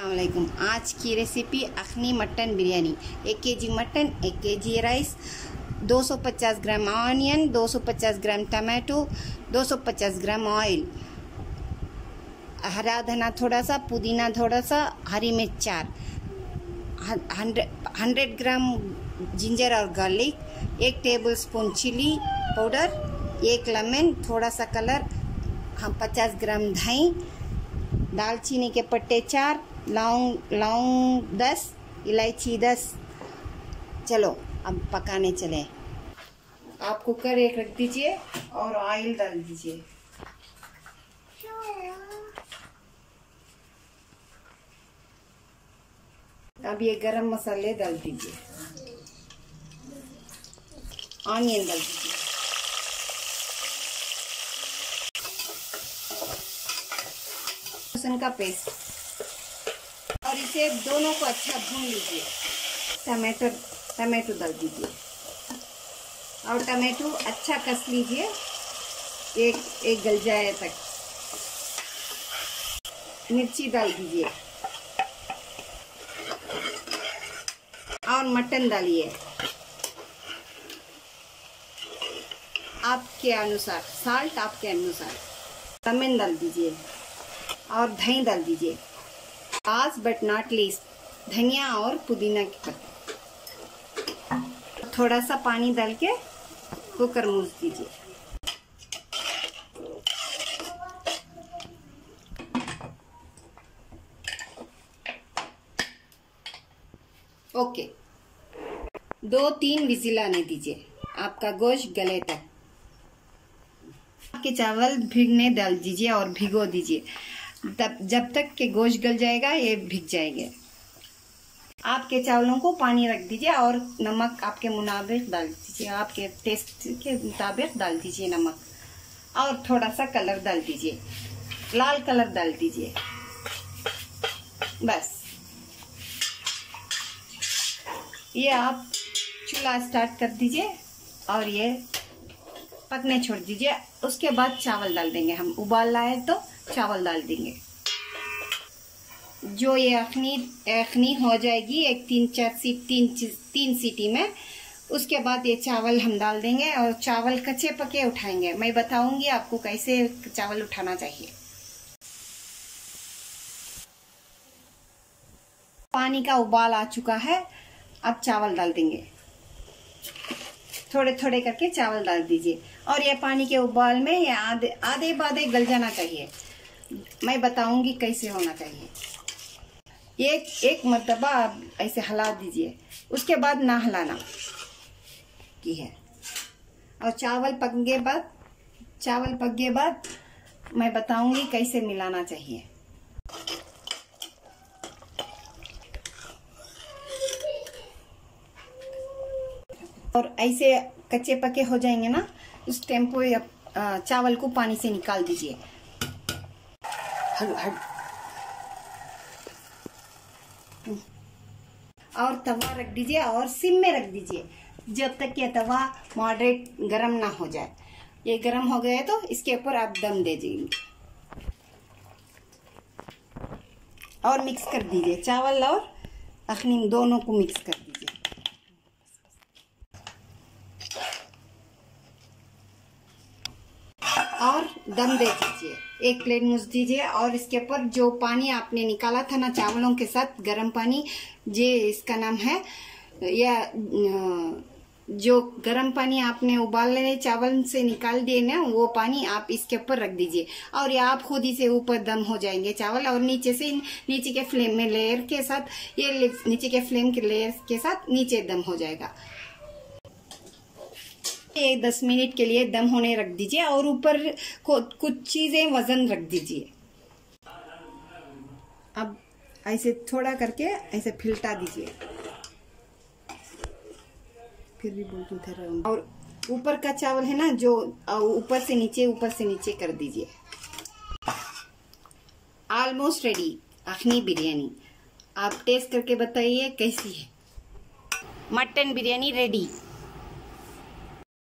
अस्सलामुअलैकुम। आज की recipe akhni mutton biryani. 1 KG mutton, 1 KG rice, 250 gram onion, 250 gram tomato, 250 gram oil, हरा धना थोड़ा सा, पुदीना थोड़ा सा, हरी मिर्च 4, 100 ग्राम जिंजर और garlic, 1 tablespoon chilli powder, 1 lemon, थोड़ा सा कलर, 50 ग्राम दही, दालचीनी के पत्ते 4, लौंग 10, इलायची 10। चलो अब पकाने चले। आप कुकर एक रख दीजिए और ऑयल डाल दीजिए। अब ये गरम मसाले डाल दीजिए, ऑनियन डाल दीजिए, लहसुन का पेस्ट, और इसे दोनों को अच्छा भून लीजिए। टमाटो डाल दीजिए और टमाटो अच्छा कस लीजिए, एक गल जाए तक। मिर्ची डाल दीजिए और मटन डालिए आपके अनुसार, साल्ट आपके अनुसार। लेमन डाल दीजिए और दही डाल दीजिए। लास्ट बट नॉट लीस्ट धनिया और पुदीना के पत्ते। थोड़ा सा पानी डाल के कुकर मूस दीजिए। ओके, 2-3 विजिल आने दीजिए आपका गोश्त गले तक। आपके चावल भीगने डाल दीजिए और भिगो दीजिए जब तक के गोश्त गल जाएगा, ये भीग जाएंगे। आपके चावलों को पानी रख दीजिए और नमक आपके मुताबिक डाल दीजिए, आपके टेस्ट के मुताबिक डाल दीजिए नमक, और थोड़ा सा कलर डाल दीजिए, लाल कलर डाल दीजिए। बस ये आप चूल्हा स्टार्ट कर दीजिए और ये पकने छोड़ दीजिए। उसके बाद चावल डाल देंगे हम। उबाल आए तो चावल डाल देंगे। जो ये अखनी हो जाएगी एक 3 सीटी में, उसके बाद ये चावल हम डाल देंगे और चावल कच्चे पके उठाएंगे। मैं बताऊंगी आपको कैसे चावल उठाना चाहिए। पानी का उबाल आ चुका है, अब चावल डाल देंगे। थोड़े थोड़े करके चावल डाल दीजिए और ये पानी के उबाल में ये आधे बाधे गल जाना चाहिए। मैं बताऊंगी कैसे होना चाहिए। एक मर्तबा आप ऐसे हिला दीजिए, उसके बाद ना हिलाना की है। और चावल पक गए बाद मैं बताऊंगी कैसे मिलाना चाहिए। और ऐसे कच्चे पके हो जाएंगे ना, उस टाइम पे चावल को पानी से निकाल दीजिए। और तवा रख दीजिए और सिम में रख दीजिए जब तक ये तवा मॉडरेट गरम ना हो जाए। ये गरम हो गया है तो इसके ऊपर आप दम दे दीजिए और मिक्स कर दीजिए। चावल और अखनी दोनों को मिक्स कर दीजिए और दम दे दीजिए। एक प्लेट मूस दीजिए और इसके ऊपर जो पानी आपने निकाला था ना चावलों के साथ, गर्म पानी, जे इसका नाम है, या जो गर्म पानी आपने उबालने चावल से निकाल दिए ना, वो पानी आप इसके ऊपर रख दीजिए और ये आप खुद ही से ऊपर दम हो जाएंगे चावल। और नीचे के फ्लेम में लेयर के साथ, ये नीचे के फ्लेम के लेयर के साथ नीचे दम हो जाएगा। ये 10 मिनट के लिए दम होने रख दीजिए और ऊपर कुछ चीजें वजन रख दीजिए। अब ऐसे थोड़ा करके ऐसे फिल्टा दीजिए, फिर भी बोलती उधर। और ऊपर का चावल है ना, जो ऊपर से नीचे कर दीजिए। ऑलमोस्ट रेडी अखनी बिरयानी। आप टेस्ट करके बताइए कैसी है। Mutton biryani ready.